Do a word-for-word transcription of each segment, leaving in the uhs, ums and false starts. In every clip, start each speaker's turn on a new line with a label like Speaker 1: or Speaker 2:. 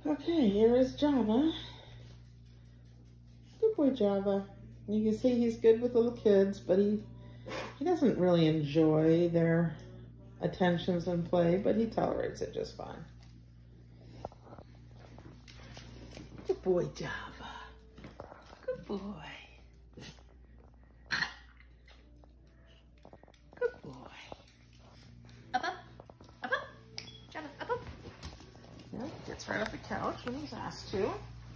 Speaker 1: Okay, here is Java. Good boy, Java. You can see he's good with little kids, but he he doesn't really enjoy their attentions and play, but he tolerates it just fine. Good boy, Java. Good boy. Good boy.
Speaker 2: Up, up. Up, up. Java, up, up.
Speaker 1: Yep, gets right off the couch when he's asked to.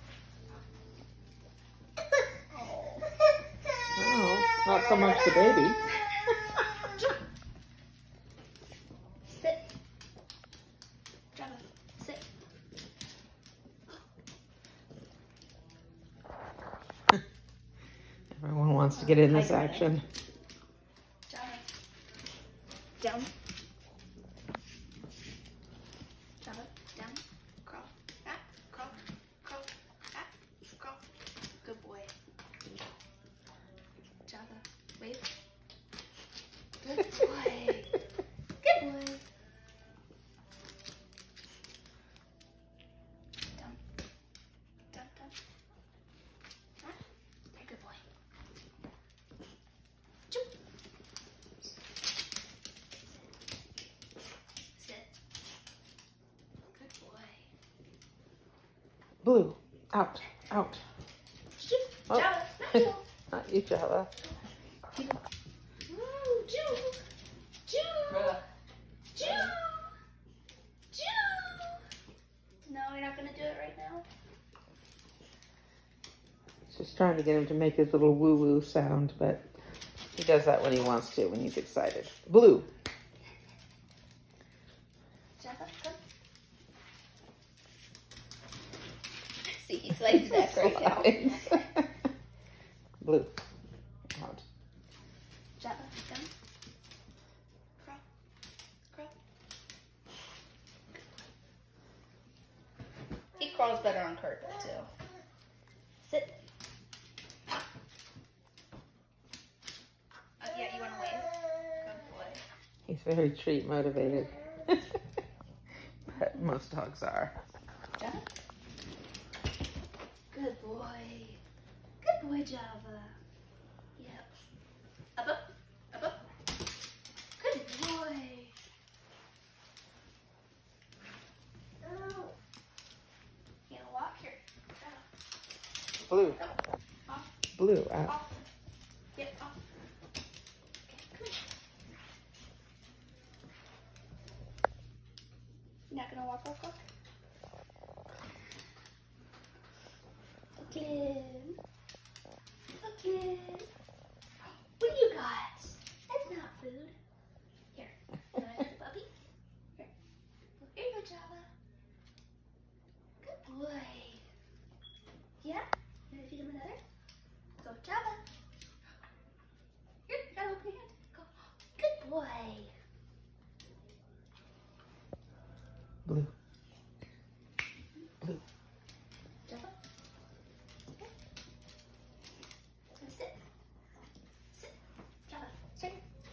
Speaker 1: Oh, not so much the baby.
Speaker 2: Sit. Java, sit.
Speaker 1: Everyone wants to get in this
Speaker 2: I got it.
Speaker 1: action.
Speaker 2: Java. Down. Java, down. Crawl. Back. Crawl. Crawl. Back. Crawl. Good boy. Java, wave. Good boy. Good boy. Down. Down, down. Back. Very good boy. Choop. Sit. Good boy.
Speaker 1: Blue, out, out.
Speaker 2: Choop.
Speaker 1: Oh.
Speaker 2: Java, not you.
Speaker 1: Not you, Java.
Speaker 2: Ooh, choo. Choo. Choo. Choo. No, you're not gonna do it right now.
Speaker 1: She's trying to get him to make his little woo-woo sound, but he does that when he wants to, when he's excited. Blue.
Speaker 2: Java, come. See, he slides back right now.
Speaker 1: Blue. Out.
Speaker 2: Java, down. Crawl. Crawl. He crawls better on carpet too. Sit. Uh, yeah, you want to wave? Good boy.
Speaker 1: He's very treat motivated. But most dogs are.
Speaker 2: Java. Good boy. Good boy, Java. Yep. Up, up. Up, up. Good boy. You gonna walk here? Java.
Speaker 1: Blue.
Speaker 2: Go. Off.
Speaker 1: Blue. Out.
Speaker 2: Off. Yep, off. Okay, come here. You're not gonna walk, walk, walk? Okay. Okay. What do you got? That's not food. Here. You wanna have the puppy? Here. Here you go, Java. Good boy. Yeah? You wanna feed him another? Go, Java. Here, gotta open your hand. Go. Good boy.
Speaker 1: Blue. Blue.
Speaker 2: Java. Okay. Now sit. Sit. Java. Sit.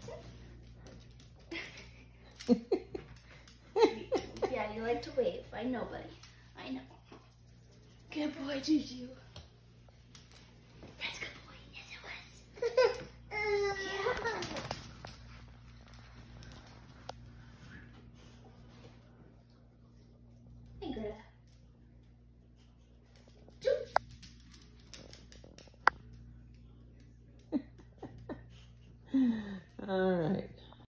Speaker 2: Sit. Yeah, you like to wave. I know, buddy. I know. Good boy, Juju. That's a good boy. Yes, it was. Yeah. Hey, Greta. Choop.
Speaker 1: All right.